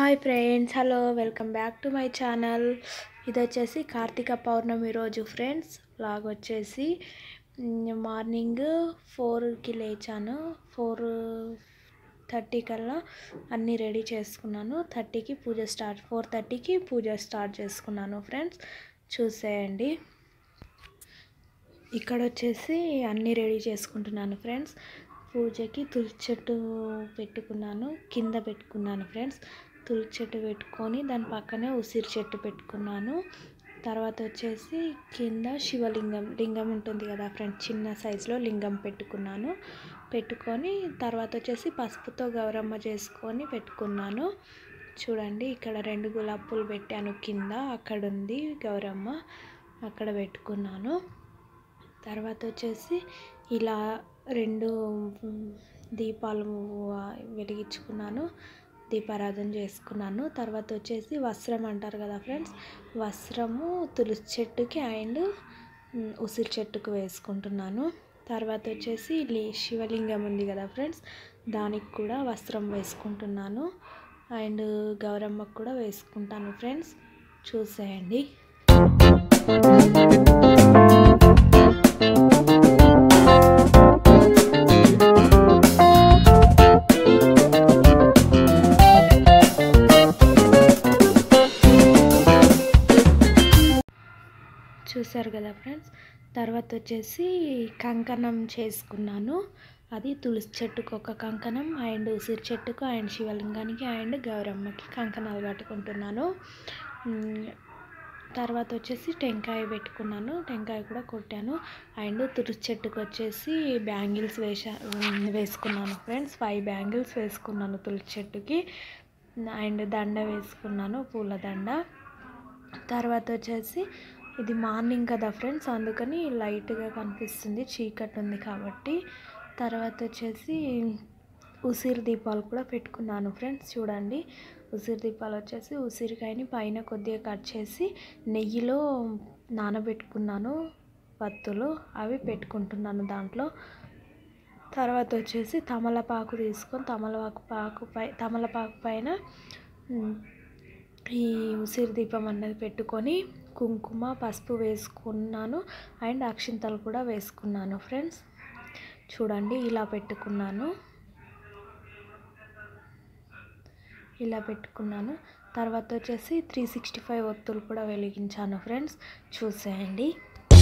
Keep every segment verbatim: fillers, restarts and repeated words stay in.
Hi friends, hello, welcome back to my channel. ఇది వచ్చేసి కార్తీక పౌర్ణమి రోజు ఫ్రెండ్స్. వ్లాగ్ వచ్చేసి మార్నింగ్ ఫోర్కి లేచాను. ఫోర్ థర్టీ కల్లా అన్నీ రెడీ చేసుకున్నాను. థర్టీకి పూజ స్టార్ట్ ఫోర్ థర్టీకి పూజ స్టార్ట్ చేసుకున్నాను ఫ్రెండ్స్. చూసేయండి, ఇక్కడ వచ్చేసి అన్నీ రెడీ చేసుకుంటున్నాను ఫ్రెండ్స్. పూజకి తులసి చెట్టు పెట్టుకున్నాను, కింద పెట్టుకున్నాను ఫ్రెండ్స్. తులసి చెట్టు పెట్టుకొని దాని పక్కనే ఉసిరి చెట్టు పెట్టుకున్నాను. తర్వాత వచ్చేసి కింద శివలింగం లింగం ఉంటుంది కదా ఫ్రెండ్స్, చిన్న సైజులో లింగం పెట్టుకున్నాను. పెట్టుకొని తర్వాత వచ్చేసి పసుపుతో గౌరమ్మ చేసుకొని పెట్టుకున్నాను. చూడండి, ఇక్కడ రెండు గులాబీ పూలు పెట్టాను కింద. అక్కడ ఉంది గౌరమ్మ, అక్కడ పెట్టుకున్నాను. తర్వాత వచ్చేసి ఇలా రెండు దీపాలు వెలిగించుకున్నాను, దీపారాధన చేసుకున్నాను. తర్వాత వచ్చేసి వస్త్రం అంటారు కదా ఫ్రెండ్స్, వస్త్రము తులసి చెట్టుకి అండ్ ఉసిరి చెట్టుకు వేసుకుంటున్నాను. తర్వాత వచ్చేసి శివలింగం ఉంది కదా ఫ్రెండ్స్, దానికి కూడా వస్త్రం వేసుకుంటున్నాను. అండ్ గౌరమ్మకు కూడా వేసుకుంటాను ఫ్రెండ్స్. చూసేయండి. చూసారు కదా ఫ్రెండ్స్. తర్వాత వచ్చేసి కంకణం చేసుకున్నాను. అది తులసి చెట్టుకు ఒక కంకణం, అండ్ ఉసిరి చెట్టుకు, అండ్ శివలింగానికి, అండ్ గౌరమ్మకి కంకణాలు కట్టుకుంటున్నాను. తర్వాత వచ్చేసి టెంకాయ పెట్టుకున్నాను, టెంకాయ కూడా కొట్టాను. అండ్ తులసి చెట్టుకు వచ్చేసి బ్యాంగిల్స్ వేసా వేసుకున్నాను ఫ్రెండ్స్. ఫైవ్ బ్యాంగిల్స్ వేసుకున్నాను తులసి చెట్టుకి. అండ్ దండ వేసుకున్నాను, పూల దండ. తర్వాత వచ్చేసి ఇది మార్నింగ్ కదా ఫ్రెండ్స్, అందుకని లైట్గా కనిపిస్తుంది, చీకటి ఉంది కాబట్టి. తర్వాత వచ్చేసి ఉసిరి దీపాలు కూడా పెట్టుకున్నాను ఫ్రెండ్స్. చూడండి, ఉసిరి దీపాలు వచ్చేసి ఉసిరికాయని పైన కొద్దిగా కట్ చేసి నెయ్యిలో నానబెట్టుకున్నాను వత్తులు, అవి పెట్టుకుంటున్నాను దాంట్లో. తర్వాత వచ్చేసి తమలపాకు తీసుకొని తమలపాకు పాకు పై తమలపాకు పైన ఈ ఉసిరి దీపం అన్నది పెట్టుకొని కుంకుమ పసుపు వేసుకున్నాను. అండ్ అక్షింతలు కూడా వేసుకున్నాను ఫ్రెండ్స్. చూడండి, ఇలా పెట్టుకున్నాను ఇలా పెట్టుకున్నాను తర్వాత వచ్చేసి త్రీ సిక్స్టీ ఫైవ్ ఒత్తులు కూడా వెలిగించాను ఫ్రెండ్స్. చూసేయండి.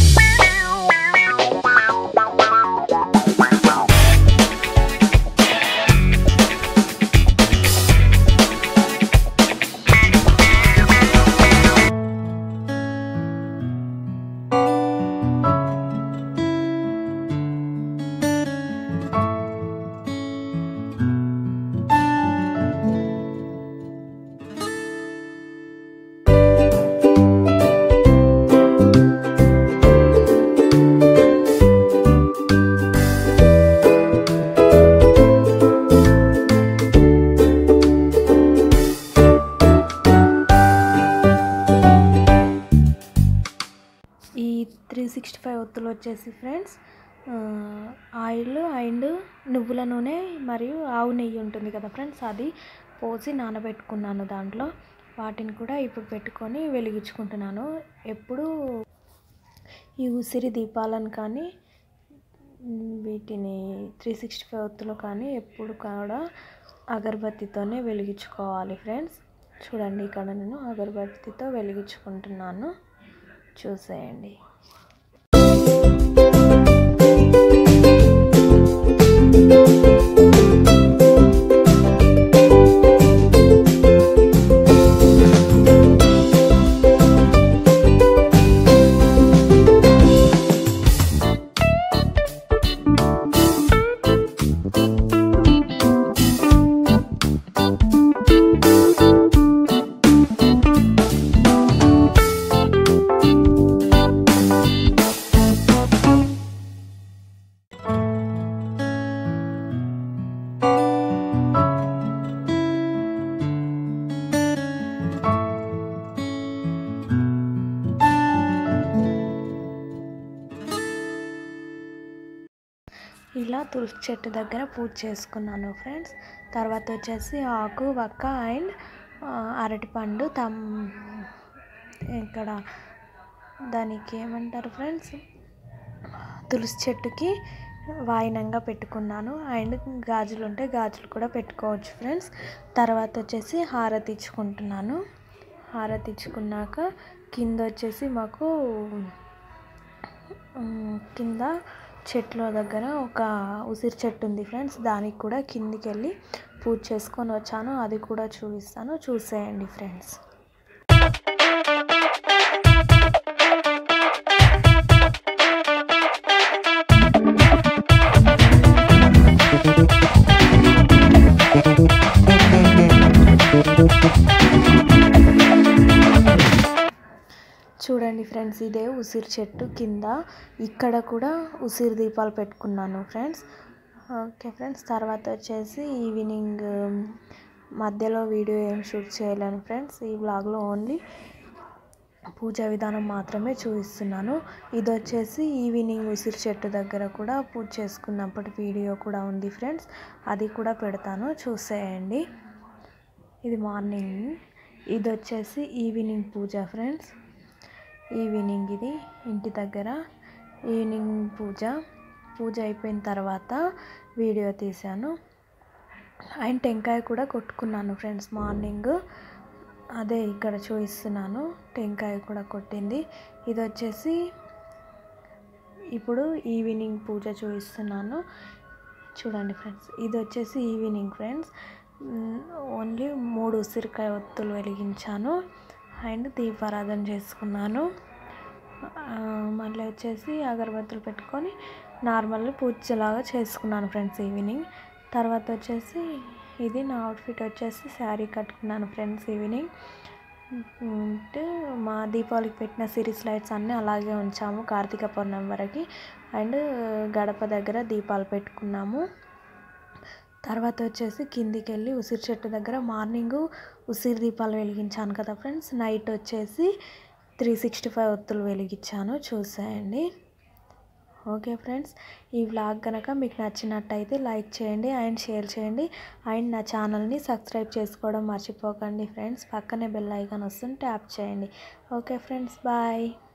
ఈ త్రీ సిక్స్టీ ఫైవ్ ఒత్తులు వచ్చేసి ఫ్రెండ్స్ ఆయిల్ అండ్ నువ్వుల నూనె మరియు ఆవు నెయ్యి ఉంటుంది కదా ఫ్రెండ్స్, అది పోసి నానబెట్టుకున్నాను దాంట్లో. వాటిని కూడా ఇప్పుడు పెట్టుకొని వెలిగించుకుంటున్నాను. ఎప్పుడు ఈ ఉసిరి దీపాలను కానీ వీటిని త్రీ సిక్స్టీ ఫైవ్ ఒత్తులు కానీ ఎప్పుడు కూడా అగరబత్తితోనే వెలిగించుకోవాలి ఫ్రెండ్స్. చూడండి, ఇక్కడ నేను అగరబత్తితో వెలిగించుకుంటున్నాను. చూసేయండి. ఇలా తులసి చెట్టు దగ్గర పూజ చేసుకున్నాను ఫ్రెండ్స్. తర్వాత వచ్చేసి ఆకు వక్క అండ్ అరటిపండు తమ్ ఇక్కడ దానికి ఏమంటారు ఫ్రెండ్స్, తులసి చెట్టుకి వాయినంగా పెట్టుకున్నాను. అండ్ గాజులు ఉంటే గాజులు కూడా పెట్టుకోవచ్చు ఫ్రెండ్స్. తర్వాత వచ్చేసి హారతి ఇచ్చుకుంటున్నాను. హారతి ఇచ్చుకున్నాక కింద వచ్చేసి మాకు కింద చెట్ల దగ్గర ఒక ఉసిరి చెట్టు ఉంది ఫ్రెండ్స్. దానికి కూడా కిందికి వెళ్ళి పూజ చేసుకొని వచ్చాను. అది కూడా చూపిస్తాను, చూసేయండి ఫ్రెండ్స్. చూడండి ఫ్రెండ్స్, ఇదే ఉసిరి చెట్టు కింద ఇక్కడ కూడా ఉసిరి దీపాలు పెట్టుకున్నాను ఫ్రెండ్స్. ఓకే ఫ్రెండ్స్, తర్వాత వచ్చేసి ఈవినింగ్ మధ్యలో వీడియో ఏం షూట్ చేయలేను ఫ్రెండ్స్. ఈ వ్లాగ్లో ఓన్లీ పూజా విధానం మాత్రమే చూపిస్తున్నాను. ఇది వచ్చేసి ఈవినింగ్ ఉసిరి చెట్టు దగ్గర కూడా పూజ చేసుకున్నప్పటి వీడియో కూడా ఉంది ఫ్రెండ్స్. అది కూడా పెడతాను, చూసేయండి. ఇది మార్నింగ్, ఇది వచ్చేసి ఈవినింగ్ పూజ ఫ్రెండ్స్. ఈవినింగ్ ఇది ఇంటి దగ్గర ఈవినింగ్ పూజ పూజ అయిపోయిన తర్వాత వీడియో తీశాను. అండ్ టెంకాయ కూడా కొట్టుకున్నాను ఫ్రెండ్స్ మార్నింగ్. అదే ఇక్కడ చూపిస్తున్నాను, టెంకాయ కూడా కొట్టింది. ఇది వచ్చేసి ఇప్పుడు ఈవినింగ్ పూజ చూపిస్తున్నాను, చూడండి ఫ్రెండ్స్. ఇది వచ్చేసి ఈవినింగ్ ఫ్రెండ్స్. ఓన్లీ మూడు ఉసిరికాయ ఒత్తులు వెలిగించాను అండ్ దీపారాధన చేసుకున్నాను. మళ్ళీ వచ్చేసి అగరబత్తులు పెట్టుకొని నార్మల్ పూజలాగా చేసుకున్నాను ఫ్రెండ్స్ ఈవినింగ్. తర్వాత వచ్చేసి ఇది నా అవుట్ఫిట్ వచ్చేసి శారీ కట్టుకున్నాను ఫ్రెండ్స్ ఈవినింగ్. అంటే మా దీపావళికి పెట్టిన సిరీస్ లైట్స్ అన్నీ అలాగే ఉంచాము కార్తీక పౌర్ణమి వరకు. అండ్ గడప దగ్గర దీపాలు పెట్టుకున్నాము. తర్వాత వచ్చేసి కిందికి వెళ్ళి ఉసిరి చెట్టు దగ్గర మార్నింగ్ ఉసిరి దీపాలు వెలిగించాను కదా ఫ్రెండ్స్. నైట్ వచ్చేసి త్రీ సిక్స్టీ ఫైవ్ ఒత్తులు వెలిగించాను, చూసేయండి. ఓకే ఫ్రెండ్స్, ఈ వ్లాగ్ కనుక మీకు నచ్చినట్టయితే లైక్ చేయండి అండ్ షేర్ చేయండి. అండ్ నా ఛానల్ని సబ్స్క్రైబ్ చేసుకోవడం మర్చిపోకండి ఫ్రెండ్స్. పక్కనే బెల్ ఐకాన్ వస్తుంది, ట్యాప్ చేయండి. Okay friends, bye.